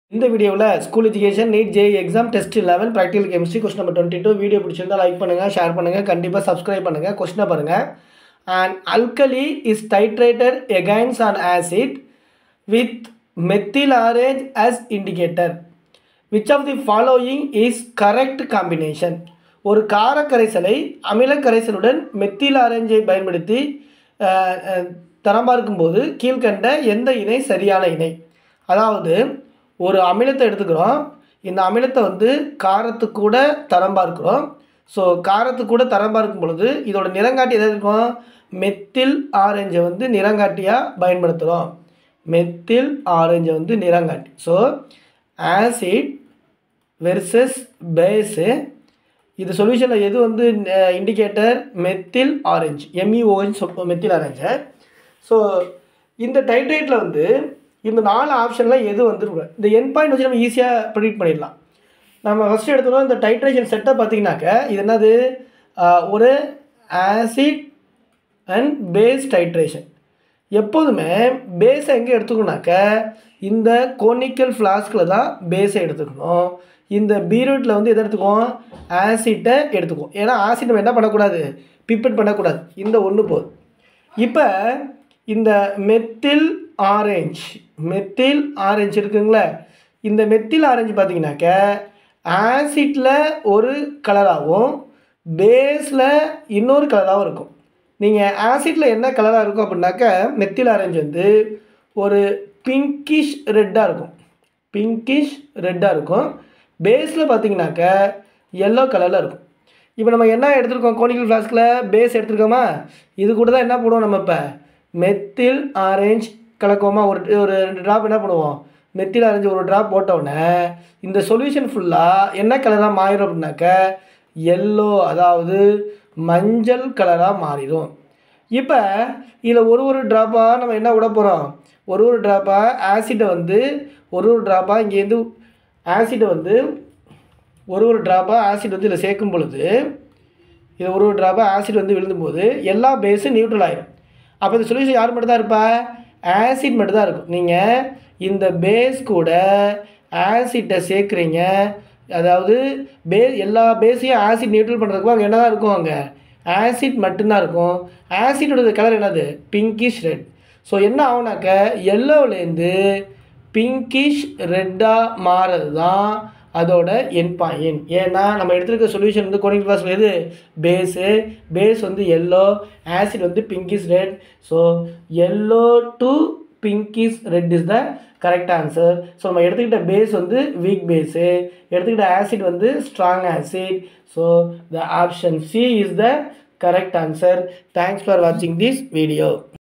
இந்த வீடியோவில் school education NEET JEE exam test 11 practical chemistry question number 22 video பிடிச்சிருந்தால் like பண்ணுங்கள், ஷேர் பண்ணுங்கள், கண்டிப்பாக சப்ஸ்கிரைப் பண்ணுங்கள். கொஸ்டினை பாருங்கள். An alkali is titrated against an acid with methyl orange as indicator. Which of the following is correct combination? ஒரு கார கரைசலை அமில கரைசலுடன் மெத்தில் ஆரஞ்சை பயன்படுத்தி தரம் பார்க்கும்போது கீழ்கண்ட எந்த இணை சரியான இணை? அதாவது ஒரு அமிலத்தை எடுத்துக்கிறோம். இந்த அமிலத்தை காரத்துக்கு கூட தரம் பார்க்குறோம். ஸோ காரத்துக்கு கூட தரம் பார்க்கும் பொழுது இதோட நிறங்காட்டி எதாவது இருக்கும்? மெத்தில் ஆரஞ்சை நிறங்காட்டியாக பயன்படுத்துகிறோம். மெத்தில் ஆரஞ்சை நிறங்காட்டி. So acid versus base. இது சொல்யூஷனில் எது indicator? Methyl orange, MEOH methyl orange. So இந்த டைட்ரேட்டில் இந்த 4 ஆப்ஷனில் எது வந்துருக்கும்? இந்த என் பாயிண்ட் வச்சு நம்ம ஈஸியாக ப்ரெடிக்ட் பண்ணிடலாம். நம்ம ஃபஸ்ட்டு எடுத்துக்கணும். இந்த டைட்ரேஷன் செட்டை பார்த்தீங்கன்னாக்க இது என்னது? ஒரு ஆசிட் அண்ட் பேஸ் டைட்ரேஷன். எப்போதுமே பேஸை எங்கே எடுத்துக்கணுனாக்க இந்த கோனிக்கல் ஃப்ளாஸ்கில் தான் பேஸை எடுத்துக்கணும். இந்த பீரியட்டில் எதை எடுத்துக்குவோம்? ஆசிட்டை எடுத்துக்குவோம். ஏன்னா ஆசிட் நம்ம என்ன பண்ணக்கூடாது? பிப்பட் பண்ணக்கூடாது. இந்த ஒன்று போதும். இப்போ இந்த மெத்தில் ஆரஞ்சு இருக்குங்களே, இந்த மெத்தில் ஆரஞ்சு பார்த்தீங்கன்னாக்க ஆசிட்டில் ஒரு கலராகவும் பேஸில் இன்னொரு கலராகவும் இருக்கும். நீங்கள் ஆசிட்டில் என்ன கலராக இருக்கும் அப்படின்னாக்க மெத்தில் ஆரஞ்சு ஒரு பிங்கிஷ் ரெட்டாக இருக்கும். பேஸில் பார்த்தீங்கன்னாக்க எல்லோ கலரில் இருக்கும். இப்போ நம்ம என்ன எடுத்துருக்கோம்? கோனிக்கல் ஃப்ளாஸ்கில் பேஸ் எடுத்துருக்கோமா? இது கூட தான் என்ன பண்ணுவோம்? நம்ம இப்போ மெத்தில் ஆரஞ்சு கலக்குவோமா? ஒரு 2 ட்ராப் என்ன பண்ணுவோம்? மெத்தில் ஆரஞ்சு ஒரு ட்ராப் போட்டோடனே இந்த சொல்யூஷன் ஃபுல்லாக என்ன கலராக மாறிடும் அப்படின்னாக்க எல்லோ, அதாவது மஞ்சள் கலராக மாறிடும். இப்போ இதில் ஒரு ட்ராப்பாக நம்ம என்ன விட போகிறோம்? ஒரு ட்ராப்பாக ஆசிட்டை ஒரு ட்ராப்பாக இங்கேருந்து ஆசிட்டை ஒரு ட்ராப்பாக ஆசிட் இதில் சேர்க்கும் பொழுது இது ஒரு ட்ராப்பாக ஆசிட் விழுந்தும்போது எல்லா பேஸும் நியூட்ரல் ஆகிடும். அப்போ இந்த சொல்யூஷன் யார் மட்டும் தான் இருப்பா? ஆசிட் மட்டும் தான் இருக்கும். நீங்கள் இந்த பேஸ் கூட ஆசிட்டை சேர்க்குறீங்க, அதாவது எல்லா பேஸையும் ஆசிட் நியூட்ரல் பண்ணுறதுக்கு அங்கே என்ன தான் இருக்கும்? அங்கே ஆசிட் மட்டும்தான் இருக்கும். ஆசிட்டோட கலர் என்னது? Pinkish red. ஸோ என்ன ஆகுனாக்க எல்லோவிலேருந்து பிங்கிஷ் ரெட்டாக மாறுறது தான் அதோட என் பாயிண்ட். ஏன்னா நம்ம எடுத்துருக்க சொல்யூஷன் கோனிக்கல் ஃப்ளாஸ்கில் எது? Base yellow, acid pinkish red. So yellow to pinkish red is the correct answer. So நம்ம எடுத்துக்கிட்ட பேஸ் வீக் பேஸு, எடுத்துக்கிட்ட acid strong acid. So the option C is the correct answer. Thanks for வாட்சிங் this video.